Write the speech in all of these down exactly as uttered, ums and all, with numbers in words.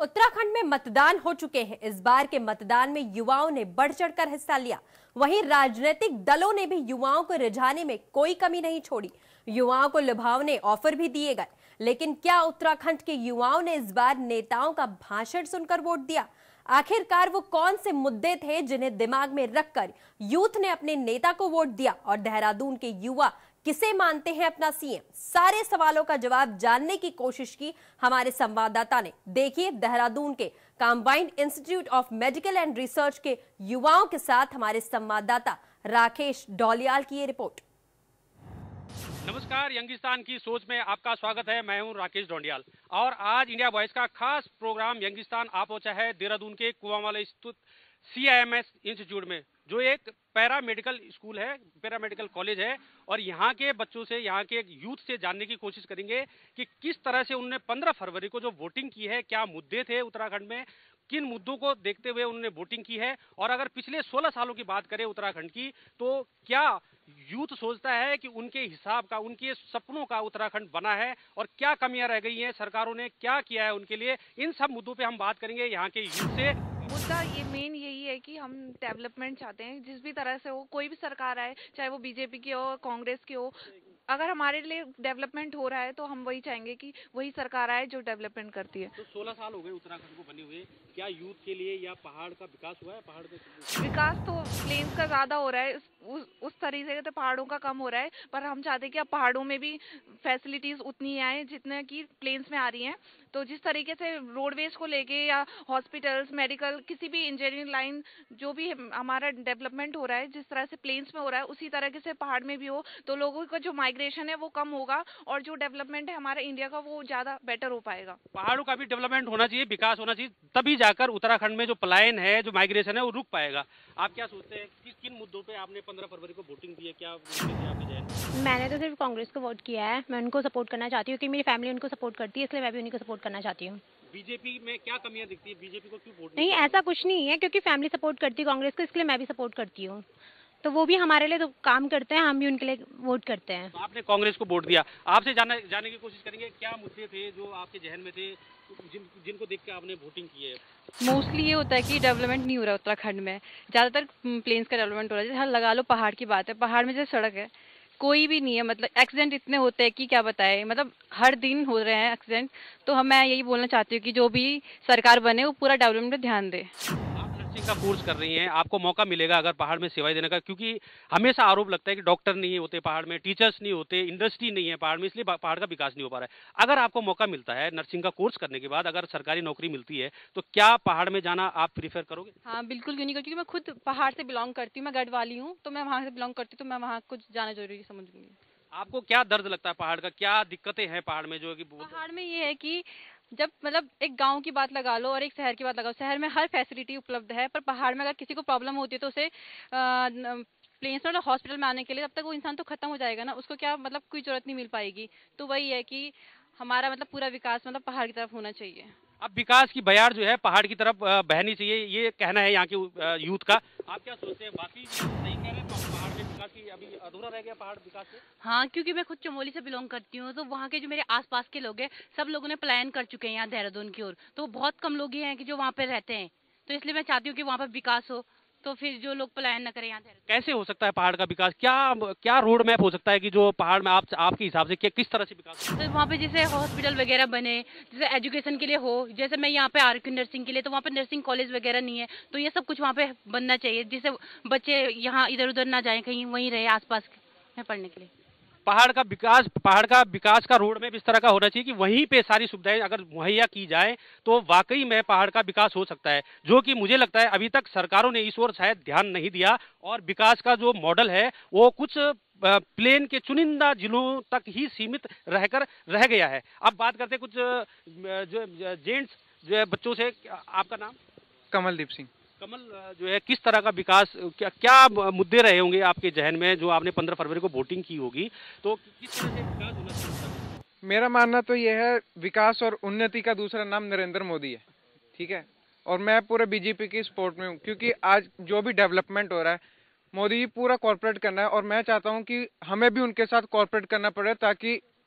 उत्तराखंड में मतदान हो चुके हैं। इस बार के मतदान में युवाओं ने बढ़ चढ़कर हिस्सा लिया। वहीं राजनीतिक दलों ने भी युवाओं को रिझाने में कोई कमी नहीं छोड़ी। युवाओं को लुभावने ऑफर भी दिए गए। लेकिन क्या उत्तराखंड के युवाओं ने इस बार नेताओं का भाषण सुनकर वोट दिया? आखिरकार वो कौन से मुद्दे थे जिन्हें दिमाग में रखकर यूथ ने अपने नेता को वोट दिया? और देहरादून के युवा किसे मानते हैं अपना सीएम? सारे सवालों का जवाब जानने की कोशिश की हमारे संवाददाता ने। देखिए देहरादून के combined institute of medical and research के युवाओं के साथ हमारे संवाददाता राकेश डोलियाल की ये रिपोर्ट। नमस्कार, यंगिस्तान की सोच में आपका स्वागत है। मैं हूं राकेश डोंडियाल और आज इंडिया वॉइस का खास प्रोग्राम यंगिस्तान आ पहुंचा है देहरादून के कुआंवाला स्थित C I M S institute में, जो एक पैरा मेडिकल स्कूल है, पैरा मेडिकल कॉलेज है। और यहाँ के बच्चों से, यहाँ के यूथ से जानने की कोशिश करेंगे कि किस तरह से उन्होंने पंद्रह फरवरी को जो वोटिंग की है, क्या मुद्दे थे उत्तराखंड में, किन मुद्दों को देखते हुए उन्होंने वोटिंग की है। और अगर पिछले सोलह सालों की बात करें उत्तराखंड की, तो क्या यूथ सोचता है कि उनके हिसाब का, उनके सपनों का उत्तराखंड बना है और क्या कमियां रह गई हैं, सरकारों ने क्या किया है उनके लिए। इन सब मुद्दों पे हम बात करेंगे यहाँ के यूथ से। मुद्दा ये मेन यही है कि हम डेवलपमेंट चाहते हैं, जिस भी तरह से हो, कोई भी सरकार आए, चाहे वो बीजेपी की हो, कांग्रेस की हो। अगर हमारे लिए डेवलपमेंट हो रहा है तो हम वही चाहेंगे कि वही सरकार आए जो डेवलपमेंट करती है। तो सोलह साल हो गए उत्तराखंड को बने हुए, क्या यूथ के लिए या पहाड़ का विकास हुआ है? पहाड़ का विकास तो प्लेन्स का ज्यादा हो रहा है, उस, उस तरीके से तो पहाड़ों का कम हो रहा है। पर हम चाहते हैं कि अब पहाड़ों में भी फैसिलिटीज उतनी आए जितने की प्लेन्स में आ रही हैं। तो जिस तरीके से रोडवेज को लेके या हॉस्पिटल्स, मेडिकल, किसी भी इंजीनियरिंग लाइन, जो भी हमारा डेवलपमेंट हो रहा है, जिस तरह से प्लेन्स में हो रहा है, उसी तरीके से पहाड़ में भी हो, तो लोगों का जो माइग्रेशन है वो कम होगा और जो डेवलपमेंट है हमारे इंडिया का वो ज्यादा बेटर हो पाएगा। पहाड़ों का भी डेवलपमेंट होना चाहिए, विकास होना चाहिए, तभी जाकर उत्तराखंड में जो पलायन है, जो माइग्रेशन है, वो रुक पाएगा। आप क्या सोचते हैं कि किन मुद्दों पे आपने पंद्रह फरवरी को वोटिंग दी है? क्या मैंने तो सिर्फ कांग्रेस को वोट किया है। मैं उनको सपोर्ट करना चाहती हूँ कि मेरी फैमिली उनको सपोर्ट करती है, इसलिए मैं भी उन्हीं को सपोर्ट करना चाहती हूँ। बीजेपी में क्या कमियां दिखती है? बीजेपी को क्यों वोट नहीं, ऐसा कुछ नहीं है, क्योंकि फैमिली सपोर्ट करती है कांग्रेस को, इसलिए मैं भी सपोर्ट करती हूँ। तो वो भी हमारे लिए तो काम करते हैं, हम भी उनके लिए वोट करते हैं। तो आपने कांग्रेस को वोट दिया। आपसे जाने जाने की कोशिश करेंगे क्या मुद्दे थे जो आपके जहन में थे, जिन जिनको देख के आपने वोटिंग की है? मोस्टली ये होता है कि डेवलपमेंट नहीं हो रहा उत्तराखंड में, ज़्यादातर प्लेन्स का डेवलपमेंट हो रहा है। जैसे लगा लो पहाड़ की बात है, पहाड़ में जैसे सड़क है, कोई भी नहीं है। मतलब एक्सीडेंट इतने होते हैं कि क्या बताए, मतलब हर दिन हो रहे हैं एक्सीडेंट। तो हम मैं यही बोलना चाहती हूँ कि जो भी सरकार बने वो पूरा डेवलपमेंट पे ध्यान दे। का कोर्स कर रही हैं, आपको मौका मिलेगा अगर पहाड़ में सेवाएं देने का, क्योंकि हमेशा आरोप लगता है कि डॉक्टर नहीं होते पहाड़ में, टीचर्स नहीं होते, इंडस्ट्री नहीं है पहाड़ में, इसलिए पहाड़ का विकास नहीं हो पा रहा है। अगर आपको मौका मिलता है नर्सिंग का कोर्स करने के बाद, अगर सरकारी नौकरी मिलती है, तो क्या पहाड़ में जाना आप प्रीफर करोगे? हाँ बिल्कुल, क्यों नहीं, क्योंकि मैं खुद पहाड़ से बिलोंग करती हूँ, मैं गढ़ वाली हूँ, तो मैं वहाँ से बिलोंग करती हूँ, तो मैं वहाँ कुछ जाना जरूरी समझूंगी। आपको क्या दर्द लगता है पहाड़ का? क्या दिक्कतें हैं पहाड़ में? जो कि पहाड़ में ये है कि जब मतलब एक गांव की बात लगा लो और एक शहर की बात लगाओ, शहर में हर फैसिलिटी उपलब्ध है, पर पहाड़ में अगर किसी को प्रॉब्लम होती है तो उसे प्लेन्स में हॉस्पिटल में आने के लिए, जब तक वो इंसान तो खत्म हो जाएगा ना, उसको क्या मतलब कोई जरूरत नहीं मिल पाएगी। तो वही है कि हमारा मतलब पूरा विकास मतलब पहाड़ की तरफ होना चाहिए। अब विकास की बयार जो है पहाड़ की तरफ बहनी चाहिए, ये कहना है यहाँ के यूथ का। आप क्या सोचते हैं? बाकी सही कह रहे हैं, पहाड़ में विकास की अभी अधूरा रह गया पहाड़ विकास से? हाँ, क्योंकि मैं खुद चमोली से बिलोंग करती हूँ, तो वहाँ के जो मेरे आसपास के लोग हैं, सब लोगों ने पलायन कर चुके हैं यहाँ देहरादून की ओर। तो बहुत कम लोग ही हैं कि जो वहाँ पे रहते हैं, तो इसलिए मैं चाहती हूँ कि वहाँ पर विकास हो, तो फिर जो लोग पलायन न करें यहाँ। कैसे हो सकता है पहाड़ का विकास? क्या क्या रोड मैप हो सकता है कि जो पहाड़ में आप आपके हिसाब से क्या किस तरह से विकास? तो वहाँ पे जैसे हॉस्पिटल वगैरह बने, जैसे एजुकेशन के लिए हो, जैसे मैं यहाँ पे आ रही हूँ नर्सिंग के लिए, तो वहाँ पे नर्सिंग कॉलेज वगैरह नहीं है, तो ये सब कुछ वहाँ पे बनना चाहिए, जिससे बच्चे यहाँ इधर उधर ना जाए, कहीं वहीं रहे आसपास में पढ़ने के लिए। पहाड़ का विकास पहाड़ का विकास का रोड मैप इस तरह का होना चाहिए कि वहीं पे सारी सुविधाएं अगर मुहैया की जाए तो वाकई में पहाड़ का विकास हो सकता है, जो कि मुझे लगता है अभी तक सरकारों ने इस ओर शायद ध्यान नहीं दिया और विकास का जो मॉडल है वो कुछ प्लेन के चुनिंदा जिलों तक ही सीमित रहकर रह गया है। अब बात करते हैं कुछ जो जेंट्स जो बच्चों से। आपका नाम? कमलदीप सिंह। कमल, जो है किस तरह का विकास, क्या क्या मुद्दे रहे होंगे आपके जहन में जो आपने पंद्रह फरवरी को वोटिंग की होगी, तो किस तरह से विकास होना चाहिए? मेरा मानना तो यह है, विकास और उन्नति का दूसरा नाम नरेंद्र मोदी है, ठीक है। और मैं पूरे बीजेपी की सपोर्ट में हूँ, क्योंकि आज जो भी डेवलपमेंट हो रहा है मोदी जी पूरा कॉर्पोरेट करना है, और मैं चाहता हूँ कि हमें भी उनके साथ कॉर्पोरेट करना पड़े, ताकि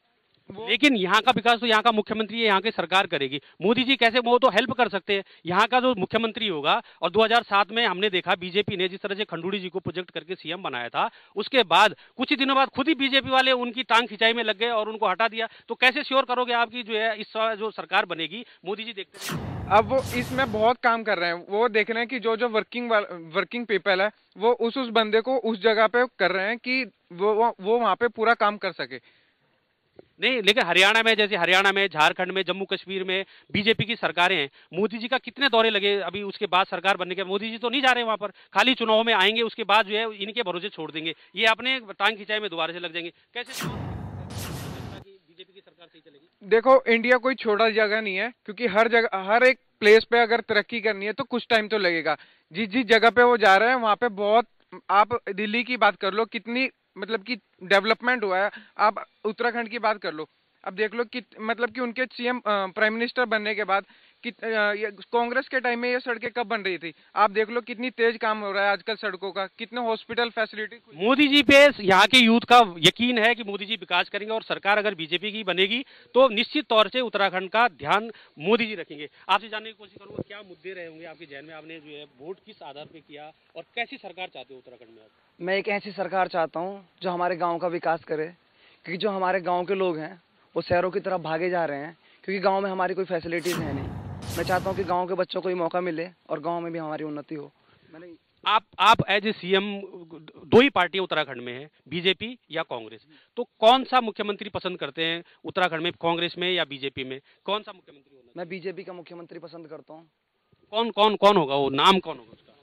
लेकिन यहाँ का विकास तो यहाँ का मुख्यमंत्री है, यहाँ की सरकार करेगी। मोदी जी कैसे, वो तो हेल्प कर सकते हैं। यहाँ का जो मुख्यमंत्री होगा, और दो हज़ार सात में हमने देखा बीजेपी ने जिस तरह से खंडूड़ी जी को प्रोजेक्ट करके सीएम बनाया था, उसके बाद कुछ ही दिनों बाद खुद ही बीजेपी वाले उनकी टांग खिंचाई में लग गए और उनको हटा दिया। तो कैसे श्योर करोगे आपकी जो है इस जो सरकार बनेगी, मोदी जी देखते हैं? अब वो इसमें बहुत काम कर रहे हैं, वो देख रहे हैं कि जो जो वर्किंग वर्किंग पीपल है वो उस उस बंदे को उस जगह पे कर रहे हैं कि वो वो वहाँ पे पूरा काम कर सके। नहीं, लेकिन हरियाणा में, जैसे हरियाणा में, झारखंड में, जम्मू कश्मीर में बीजेपी की सरकारें हैं। मोदी जी का कितने दौरे लगे अभी उसके बाद सरकार बनने के? मोदी जी तो नहीं जा रहे वहां पर, खाली चुनाव में आएंगे, उसके बाद जो है इनके भरोसे छोड़ देंगे, ये अपने टांग खिंचाई में दोबारा से लग जाएंगे। कैसे बीजेपी की सरकार सही चलेगी? देखो, इंडिया कोई छोटा जगह नहीं है, क्योंकि हर जगह, हर एक प्लेस पे अगर तरक्की करनी है तो कुछ टाइम तो लगेगा। जिस जिस जगह पे वो जा रहे हैं वहाँ पे बहुत, आप दिल्ली की बात कर लो, कितनी मतलब कि डेवलपमेंट हुआ है। आप उत्तराखंड की बात कर लो, अब देख लो कि मतलब कि उनके सीएम प्राइम मिनिस्टर बनने के बाद कि कांग्रेस के टाइम में ये सड़कें कब बन रही थी, आप देख लो कितनी तेज काम हो रहा है आजकल सड़कों का, कितने हॉस्पिटल फैसिलिटी। मोदी जी पे यहाँ के यूथ का यकीन है कि मोदी जी विकास करेंगे, और सरकार अगर बीजेपी की बनेगी तो निश्चित तौर से उत्तराखंड का ध्यान मोदी जी रखेंगे। आपसे जानने की कोशिश करूंगा, क्या मुद्दे रहे होंगे आपके जहन में, आपने जो है वोट किस आधार पे किया, और कैसी सरकार चाहते हो उत्तराखंड में आप? मैं एक ऐसी सरकार चाहता हूँ जो हमारे गाँव का विकास करे, क्योंकि जो हमारे गाँव के लोग हैं वो शहरों की तरफ भागे जा रहे हैं, क्योंकि गांव में हमारी कोई फैसिलिटीज है नहीं। मैं चाहता हूं कि गांव के बच्चों को ही मौका मिले और गांव में भी हमारी उन्नति हो। मैंने आप आप एज ए सीएम, दो ही पार्टियां उत्तराखंड में हैं, बीजेपी या कांग्रेस, तो कौन सा मुख्यमंत्री पसंद करते हैं उत्तराखंड में, कांग्रेस में या बीजेपी में? कौन सा मुख्यमंत्री होना? मैं बीजेपी का मुख्यमंत्री पसंद करता हूँ। कौन कौन कौन होगा वो, नाम कौन होगा उसका?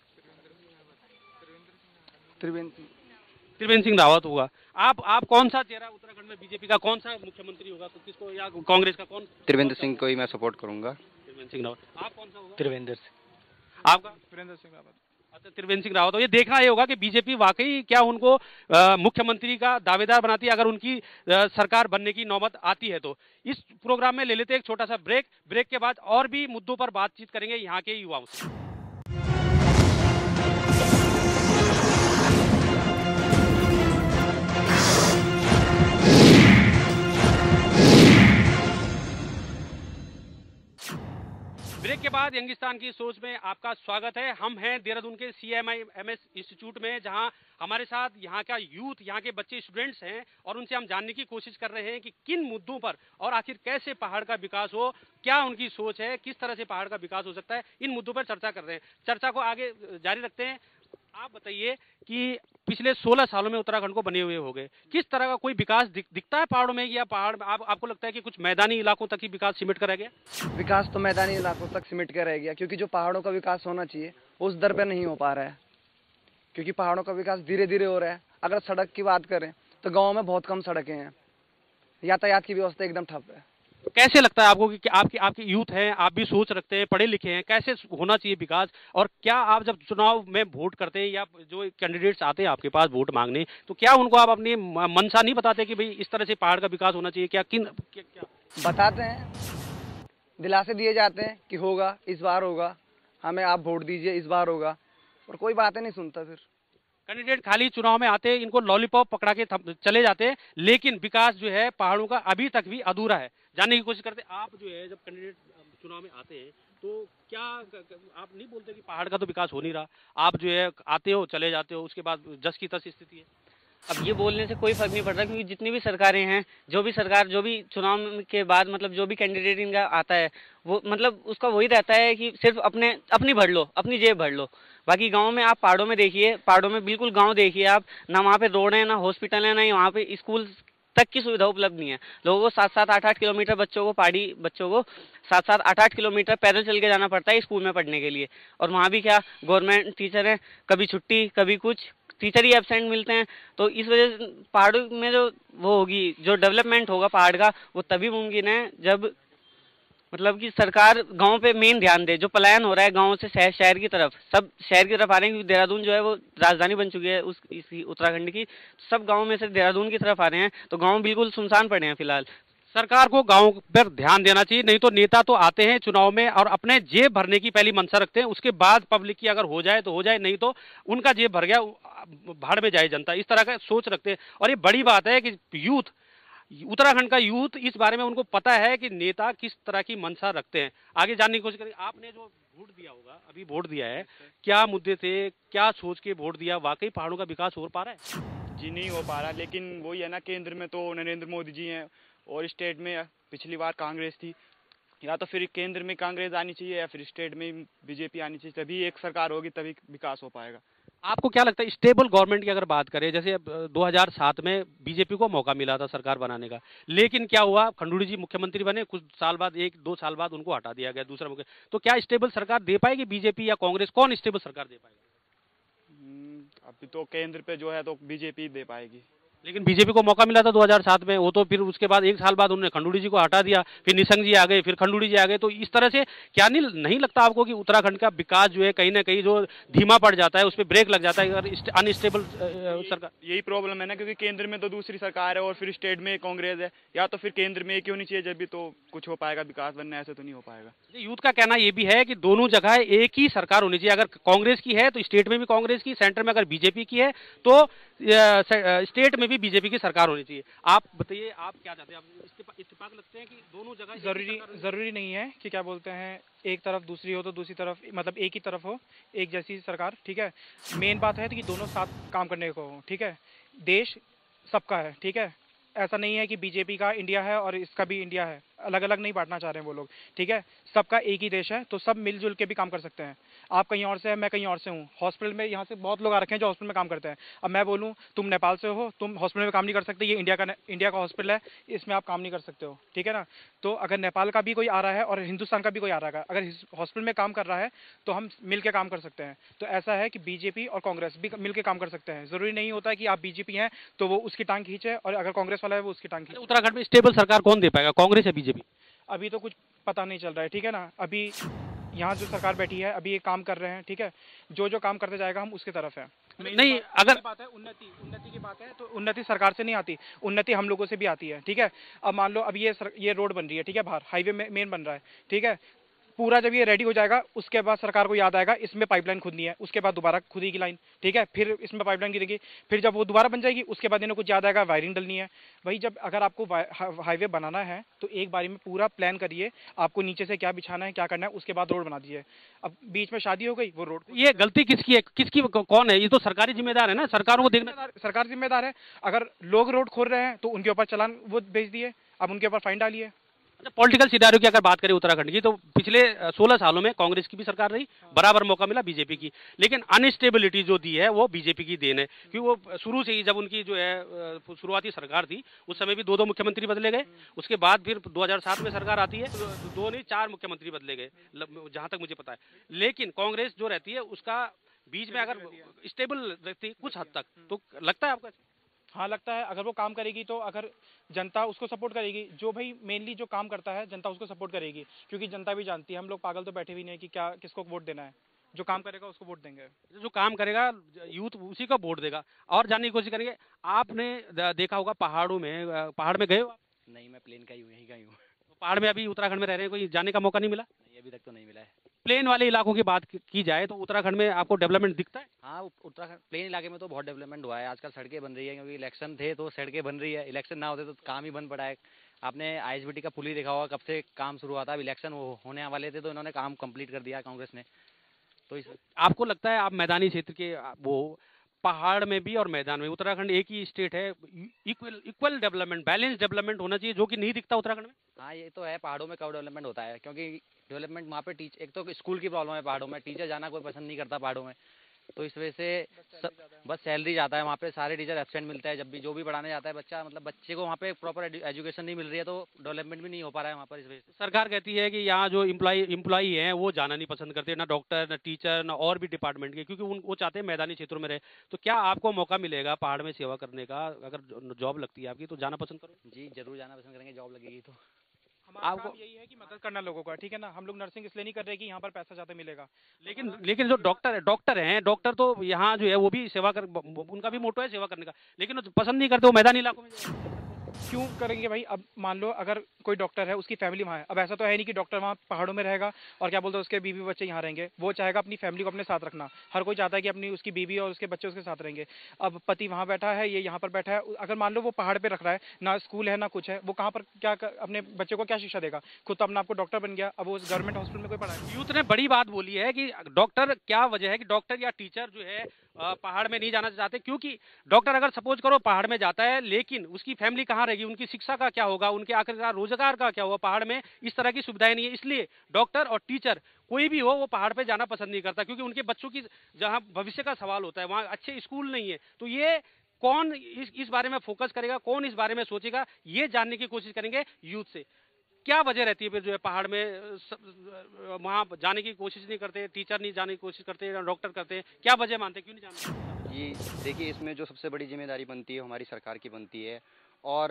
त्रिवेंद्र त्रिवेंद्र सिंह रावत होगा। आप आप कौन सा चेहरा उत्तराखंड में, बीजेपी का कौन सा मुख्यमंत्री होगा, तो किसको, या कांग्रेस का कौन? त्रिवेंद्र सिंह को ही मैं सपोर्ट करूंगा। त्रिवेंद्र सिंह रावत। आप कौन सा होगा? त्रिवेंद्र सिंह। आपका? त्रिवेंद्र सिंह रावत। अच्छा, त्रिवेंद्र सिंह रावत। तो ये देखना ये होगा कि बीजेपी वाकई क्या उनको मुख्यमंत्री का दावेदार बनाती है, अगर उनकी आ, सरकार बनने की नौबत आती है। तो इस प्रोग्राम में ले लेते हैं एक छोटा सा ब्रेक। ब्रेक के बाद और भी मुद्दों पर बातचीत करेंगे यहाँ के युवाओं से। ब्रेक के बाद यंगिस्तान की सोच में आपका स्वागत है। हम हैं देहरादून के C M I M S institute में, जहां हमारे साथ यहाँ का यूथ, यहाँ के बच्चे, स्टूडेंट्स हैं, और उनसे हम जानने की कोशिश कर रहे हैं कि किन मुद्दों पर और आखिर कैसे पहाड़ का विकास हो, क्या उनकी सोच है, किस तरह से पहाड़ का विकास हो सकता है। इन मुद्दों पर चर्चा कर रहे हैं। चर्चा को आगे जारी रखते हैं। आप बताइए कि पिछले सोलह सालों में उत्तराखंड को बने हुए हो गए, किस तरह का कोई विकास दिख, दिखता है पहाड़ों में, या पहाड़ आप, आपको लगता है कि कुछ मैदानी इलाकों तक ही विकास सिमट कर रह गया? विकास तो मैदानी इलाकों तक सिमट कर रह गया, क्योंकि जो पहाड़ों का विकास होना चाहिए उस दर पर नहीं हो पा रहा है, क्योंकि पहाड़ों का विकास धीरे धीरे हो रहा है। अगर सड़क की बात करें तो गाँव में बहुत कम सड़कें हैं, यातायात की व्यवस्था एकदम ठप है। कैसे लगता है आपको कि आपकी आपके यूथ हैं, आप भी सोच रखते हैं, पढ़े लिखे हैं, कैसे होना चाहिए विकास? और क्या आप जब चुनाव में वोट करते हैं, या जो कैंडिडेट्स आते हैं आपके पास वोट मांगने, तो क्या उनको आप अपनी मनसा नहीं बताते कि भाई इस तरह से पहाड़ का विकास होना चाहिए? क्या किन क्या, क्या? बताते हैं, दिलासे दिए जाते हैं कि होगा, इस बार होगा, हमें आप वोट दीजिए, इस बार होगा, और कोई बातें नहीं सुनता। फिर कैंडिडेट खाली चुनाव में आते हैं, इनको लॉलीपॉप पकड़ा के चले जाते हैं, लेकिन विकास जो है पहाड़ों का अभी तक भी अधूरा है। जानने की कोशिश करते हैं, आप जो है जब कैंडिडेट चुनाव में आते हैं तो क्या आप नहीं बोलते कि पहाड़ का तो विकास हो नहीं रहा? आप जो है आते हो, चले जाते हो, उसके बाद जस की तस स्थिति है। अब ये बोलने से कोई फर्क नहीं पड़ता, क्योंकि जितनी भी सरकारें हैं, जो भी सरकार, जो भी चुनाव के बाद मतलब जो भी कैंडिडेट इनका आता है, वो मतलब उसका वही रहता है कि सिर्फ अपने अपनी भर लो, अपनी जेब भर लो। बाकी गांव में आप पहाड़ों में देखिए, पहाड़ों में बिल्कुल गांव देखिए आप, ना वहाँ पे रोड है, ना हॉस्पिटल है, ना वहाँ पे स्कूल तक की सुविधा उपलब्ध नहीं है। लोगों को सात सात आठ आठ किलोमीटर, बच्चों को, पहाड़ी बच्चों को सात सात आठ आठ किलोमीटर पैदल चल के जाना पड़ता है स्कूल में पढ़ने के लिए। और वहाँ भी क्या, गवर्नमेंट टीचर है, कभी छुट्टी, कभी कुछ, टीचर ही एब्सेंट मिलते हैं। तो इस वजह से पहाड़ों में जो वो होगी, जो डेवलपमेंट होगा पहाड़ का, वो तभी मुमकिन है जब मतलब कि सरकार गांव पे मेन ध्यान दे। जो पलायन हो रहा है गांव से शहर शहर की तरफ, सब शहर की तरफ आ रहे हैं, क्योंकि देहरादून जो है वो राजधानी बन चुकी है उस इसी उत्तराखंड की। सब गांव में से देहरादून की तरफ आ रहे हैं, तो गांव बिल्कुल सुनसान पड़े हैं फिलहाल। सरकार को गांव पर ध्यान देना चाहिए, नहीं तो नेता तो आते हैं चुनाव में और अपने जेब भरने की पहली मंशा रखते हैं, उसके बाद पब्लिक की अगर हो जाए तो हो जाए, नहीं तो उनका जेब भर गया, भाड़ में जाए जनता, इस तरह का सोच रखते हैं। और ये बड़ी बात है कि यूथ उत्तराखंड का यूथ इस बारे में उनको पता है कि नेता किस तरह की मंशा रखते हैं। आगे जानने की कोशिश करेंगे। आपने जो वोट दिया होगा, अभी वोट दिया है, क्या मुद्दे थे, क्या सोच के वोट दिया? वाकई पहाड़ों का विकास हो पा रहा है? जी नहीं हो पा रहा, लेकिन वही है ना, केंद्र में तो नरेंद्र मोदी जी हैं और स्टेट में पिछली बार कांग्रेस थी। या तो फिर केंद्र में कांग्रेस आनी चाहिए या फिर स्टेट में बीजेपी आनी चाहिए, तभी एक सरकार होगी, तभी विकास हो पाएगा। आपको क्या लगता है स्टेबल गवर्नमेंट की अगर बात करें, जैसे अब दो हज़ार सात में बीजेपी को मौका मिला था सरकार बनाने का, लेकिन क्या हुआ, खंडूड़ी जी मुख्यमंत्री बने, कुछ साल बाद, एक दो साल बाद उनको हटा दिया गया, दूसरा मुख्य। तो क्या स्टेबल सरकार दे पाएगी बीजेपी या कांग्रेस? कौन स्टेबल सरकार दे पाएगा? अभी तो केंद्र पे जो है तो बीजेपी दे पाएगी। लेकिन बीजेपी को मौका मिला था दो हज़ार सात में, वो तो फिर उसके बाद एक साल बाद उन्होंने खंडूड़ी जी को हटा दिया, फिर निशंक जी आ गए, फिर खंडूड़ी जी आ गए। तो इस तरह से क्या नहीं नहीं लगता आपको कि उत्तराखंड का विकास जो है कहीं ना कहीं जो धीमा पड़ जाता है, उस पर ब्रेक लग जाता है अगर अनस्टेबल सरकार? यही प्रॉब्लम है ना, क्योंकि केंद्र में तो दूसरी सरकार है और फिर स्टेट में कांग्रेस है। या तो फिर केंद्र में एक ही होनी चाहिए, जब भी तो कुछ हो पाएगा विकास, वरना ऐसे तो नहीं हो पाएगा। यूथ का कहना ये भी है कि दोनों जगह एक ही सरकार होनी चाहिए। अगर कांग्रेस की है तो स्टेट में भी कांग्रेस की, सेंटर में अगर बीजेपी की है तो स्टेट में भी बीजेपी की सरकार होनी चाहिए। आप बताइए, आप क्या चाहते हैं? आप इत्तेफाक लगते हैं कि दोनों जगह जरूरी जरूरी नहीं है कि क्या बोलते हैं एक तरफ दूसरी हो तो दूसरी तरफ, मतलब एक ही तरफ हो, एक जैसी सरकार, ठीक है। मेन बात है कि दोनों साथ काम करने को हो, ठीक है। देश सबका है, ठीक है। ऐसा नहीं है कि बीजेपी का इंडिया है और इसका भी इंडिया है, अलग अलग नहीं बांटना चाह रहे हैं वो लोग, ठीक है। सबका एक ही देश है, तो सब मिलजुल के भी काम कर सकते हैं। आप कहीं और से हैं, मैं कहीं और से हूँ। हॉस्पिटल में यहाँ से बहुत लोग आ रखे हैं जो हॉस्पिटल में काम करते हैं। अब मैं बोलूँ तुम नेपाल से हो, तुम हॉस्पिटल में काम नहीं कर सकते, ये इंडिया का इंडिया का हॉस्पिटल है, इसमें आप काम नहीं कर सकते हो, ठीक है ना। तो अगर नेपाल का भी कोई आ रहा है और हिंदुस्तान का भी कोई आ रहा है, अगर हॉस्पिटल में काम कर रहा है तो हम मिल के काम कर सकते हैं। तो ऐसा है कि बीजेपी और कांग्रेस भी मिल के काम कर सकते हैं। जरूरी नहीं होता है कि आप बीजेपी हैं तो वो उसकी टांग खींचे और अगर कांग्रेस वाला है वो उसकी टांग खींचे। उत्तराखंड में स्टेबल सरकार कौन दे पाएगा, कांग्रेस या बीजेपी? अभी तो कुछ पता नहीं चल रहा है, ठीक है ना। अभी यहाँ जो सरकार बैठी है अभी ये काम कर रहे हैं, ठीक है। जो जो काम करते जाएगा हम उसके तरफ है। नहीं, अगर बात है उन्नति उन्नति की बात है तो उन्नति सरकार से नहीं आती, उन्नति हम लोगों से भी आती है, ठीक है। अब मान लो अब ये सर, ये रोड बन रही है, ठीक है, बाहर हाईवे में मेन बन रहा है, ठीक है। पूरा जब ये रेडी हो जाएगा उसके बाद सरकार को याद आएगा इसमें पाइपलाइन खुदनी है, उसके बाद दोबारा खुदेगी लाइन, ठीक है। फिर इसमें पाइपलाइन गिरेगी, फिर जब वो दोबारा बन जाएगी उसके बाद इन्हें कुछ याद आएगा वायरिंग डलनी है। वही जब अगर आपको हाईवे बनाना है तो एक बारी में पूरा प्लान करिए, आपको नीचे से क्या बिछाना है, क्या करना है, उसके बाद रोड बना दीजिए। अब बीच में शादी हो गई, वो रोड, ये गलती किसकी है, किसकी कौन है? ये तो सरकारी जिम्मेदार है ना, सरकारों को देखना। सरकार जिम्मेदार है। अगर लोग रोड खोल रहे हैं तो उनके ऊपर चालान वो भेज दिए, अब उनके ऊपर फाइन डालिए। पॉलिटिकल सिनेरियो की अगर बात करें उत्तराखंड की, तो पिछले सोलह सालों में कांग्रेस की भी सरकार रही, बराबर मौका मिला बीजेपी की, लेकिन अनस्टेबिलिटी जो दी है वो बीजेपी की देन है। क्योंकि वो शुरू से ही जब उनकी जो है शुरुआती सरकार थी उस समय भी दो दो मुख्यमंत्री बदले गए, उसके बाद फिर दो हज़ार सात में सरकार आती है, दो नहीं चार मुख्यमंत्री बदले गए जहां तक मुझे पता है। लेकिन कांग्रेस जो रहती है उसका बीच में अगर स्टेबल रहती कुछ हद तक, तो लगता है आपका? हाँ लगता है, अगर वो काम करेगी तो अगर जनता उसको सपोर्ट करेगी, जो भाई मेनली जो काम करता है जनता उसको सपोर्ट करेगी, क्योंकि जनता भी जानती है, हम लोग पागल तो बैठे भी नहीं कि क्या किसको वोट देना है। जो काम करेगा उसको वोट देंगे, जो काम करेगा यूथ उसी का वोट देगा। और जानने की कोशिश करेंगे, आपने देखा होगा पहाड़ों में, पहाड़ में गए हो आप? नहीं, मैं प्लेन का ही हूँ, यहीं का ही हूँ। तो पहाड़ में अभी उत्तराखंड में रह रहे हैं, कोई जाने का मौका नहीं मिला? नहीं, अभी तक तो नहीं मिला है। प्लेन वाले इलाकों की बात की जाए तो उत्तराखंड में आपको डेवलपमेंट दिखता है? हाँ, उत्तराखंड प्लेन इलाके में तो बहुत डेवलपमेंट हुआ है। आजकल सड़कें बन रही है, क्योंकि इलेक्शन थे तो सड़कें बन रही है। इलेक्शन ना होते तो काम ही बंद पड़ा है। आपने आई एस बी टी का पुल ही देखा होगा, कब से काम शुरू हुआ था। अब इलेक्शन होने वाले थे तो इन्होंने काम कंप्लीट कर दिया कांग्रेस ने। तो इस आपको लगता है आप मैदानी क्षेत्र के, वो पहाड़ में भी और मैदान में, उत्तराखंड एक ही स्टेट है, equal equal development, balance development होना चाहिए, जो कि नहीं दिखता उत्तराखंड में? हाँ, ये तो है। पहाड़ों में कब डेवलपमेंट होता है, क्योंकि डेवलपमेंट वहाँ पे टीच एक तो स्कूल की प्रॉब्लम है पहाड़ों में, टीचर जाना कोई पसंद नहीं करता पहाड़ों में, तो इस वजह से सब बस सैलरी जाता है वहाँ पे, सारे टीचर एब्सेंट मिलते हैं जब भी जो भी पढ़ाने जाता है बच्चा, मतलब बच्चे को वहाँ पे प्रॉपर एजुकेशन नहीं मिल रही है, तो डेवलपमेंट भी नहीं हो पा रहा है वहाँ पर। इस वजह से सरकार कहती है कि यहाँ जो इम्प्लॉई इम्प्लॉई हैं वो जाना नहीं पसंद करते, ना डॉक्टर, ना टीचर, ना और भी डिपार्टमेंट के, क्योंकि उन वो चाहते हैं मैदानी क्षेत्रों में रहे। तो क्या आपको मौका मिलेगा पहाड़ में सेवा करने का? अगर जॉब लगती है आपकी तो जाना पसंद करो? जी जरूर जाना पसंद करेंगे, जॉब लगेगी तो। हमारा काम यही है कि मदद करना लोगों का, ठीक है ना। हम लोग नर्सिंग इसलिए नहीं कर रहे कि यहाँ पर पैसा ज़्यादा मिलेगा, लेकिन लेकिन जो डॉक्टर है डॉक्टर हैं डॉक्टर तो यहाँ जो है वो भी सेवा कर, उनका भी मोटो है सेवा करने का, लेकिन वो पसंद नहीं करते, वो मैदानी इलाकों में। क्यों करेंगे भाई? अब मान लो अगर कोई डॉक्टर है, उसकी फैमिली वहाँ है। अब ऐसा तो है नहीं कि डॉक्टर वहाँ पहाड़ों में रहेगा और क्या बोलते हैं उसके बीवी बच्चे यहाँ रहेंगे। वो चाहेगा अपनी फैमिली को अपने साथ रखना। हर कोई चाहता है कि अपनी उसकी बीवी और उसके बच्चे उसके साथ रहेंगे। अब पति वहाँ बैठा है, ये यहाँ पर बैठा है। अगर मान लो वो पहाड़ पे रख रहा है, ना स्कूल है ना कुछ है, वो कहाँ पर क्या कर, अपने बच्चे को क्या शिक्षा देगा? खुद तो अपने आपको डॉक्टर बन गया, अब वो गवर्नमेंट हॉस्पिटल में कोई पढ़ा है। यूथ ने बड़ी बात बोली है कि डॉक्टर, क्या वजह है कि डॉक्टर या टीचर जो है अ, पहाड़ में नहीं जाना चाहते, क्योंकि डॉक्टर अगर सपोज करो पहाड़ में जाता है, लेकिन उसकी फैमिली कहाँ रहेगी, उनकी शिक्षा का क्या होगा, उनके आखिरकार रोजगार का क्या होगा? पहाड़ में इस तरह की सुविधाएं नहीं है, इसलिए डॉक्टर और टीचर कोई भी हो वो पहाड़ पे जाना पसंद नहीं करता, क्योंकि उनके बच्चों की जहाँ भविष्य का सवाल होता है वहाँ अच्छे स्कूल नहीं है। तो ये कौन इस इस बारे में फोकस करेगा, कौन इस बारे में सोचेगा, ये जानने की कोशिश करेंगे यूथ से। क्या वजह रहती है फिर जो है पहाड़ में वहाँ जाने की कोशिश नहीं करते, टीचर नहीं जाने की कोशिश करते, डॉक्टर करते, क्या वजह मानते, क्यों नहीं जाना? जी देखिए, इसमें जो सबसे बड़ी जिम्मेदारी बनती है हमारी सरकार की बनती है, और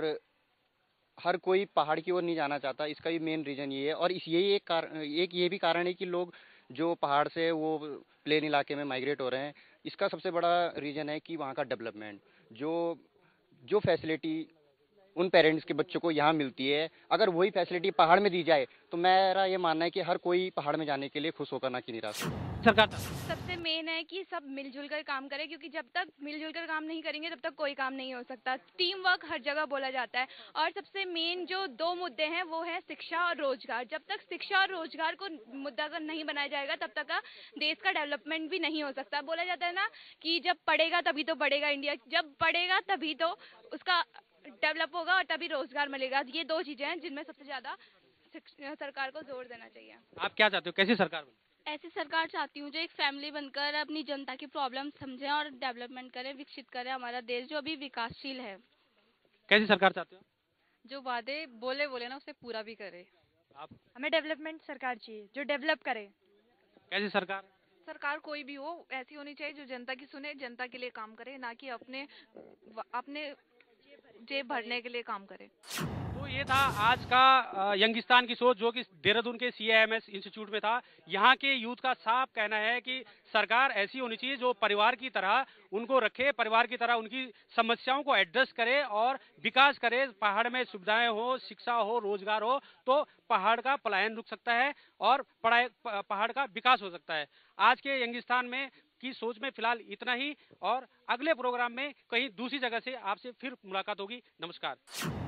हर कोई पहाड़ की ओर नहीं जाना चाहता। इसका भी मेन रीज़न ये है, और इस यही एक कारण एक ये भी कारण है कि लोग जो पहाड़ से वो प्लेन इलाके में माइग्रेट हो रहे हैं। इसका सबसे बड़ा रीज़न है कि वहाँ का डेवलपमेंट, जो जो फैसिलिटी उन पेरेंट्स के बच्चों को यहाँ मिलती है, अगर वही फैसिलिटी पहाड़ में दी जाए तो मेरा ये मानना है कि हर कोई पहाड़ में जाने के लिए खुश होकर ना कि निराश हो। सरकार सबसे मेन है कि सब मिलजुल कर काम करें, क्योंकि जब तक मिलजुल कर काम नहीं करेंगे तब तक कोई काम नहीं हो सकता। टीम वर्क हर जगह बोला जाता है। और सबसे मेन जो दो मुद्दे हैं वो है शिक्षा और रोजगार। जब तक शिक्षा और रोजगार को मुद्दा कर नहीं बनाया जाएगा तब तक का देश का डेवलपमेंट भी नहीं हो सकता। बोला जाता है ना कि जब पढ़ेगा तभी तो बढ़ेगा इंडिया, जब पढ़ेगा तभी तो उसका डेवलप होगा और तभी रोजगार मिलेगा। ये दो चीजें हैं जिनमें सबसे ज्यादा सरकार को जोर देना चाहिए। आप क्या चाहते हो, कैसी सरकार बने? ऐसी सरकार चाहती हूँ जो एक फैमिली बनकर अपनी जनता की प्रॉब्लम समझे और डेवलपमेंट करे, विकसित करे हमारा देश जो अभी विकासशील है। कैसी सरकार चाहते हो? जो वादे बोले बोले ना उसे पूरा भी करे। आप? हमें डेवलपमेंट सरकार चाहिए जो डेवलप करे। कैसी सरकार? सरकार कोई भी हो ऐसी होनी चाहिए जो जनता की सुने, जनता के लिए काम करे, ना कि अपने अपने जेब भरने के लिए काम करे। तो ये था आज का यंगिस्तान की सोच, जो कि देहरादून के सी एम एस इंस्टीट्यूट में था। यहाँ के यूथ का साफ कहना है कि सरकार ऐसी होनी चाहिए जो परिवार की तरह उनको रखे, परिवार की तरह उनकी समस्याओं को एड्रेस करे और विकास करे। पहाड़ में सुविधाएं हो, शिक्षा हो, रोजगार हो, तो पहाड़ का पलायन रुक सकता है और पढ़ाई पहाड़ का विकास हो सकता है। आज के यंगिस्तान में की सोच में फिलहाल इतना ही, और अगले प्रोग्राम में कहीं दूसरी जगह से आपसे फिर मुलाकात होगी। नमस्कार।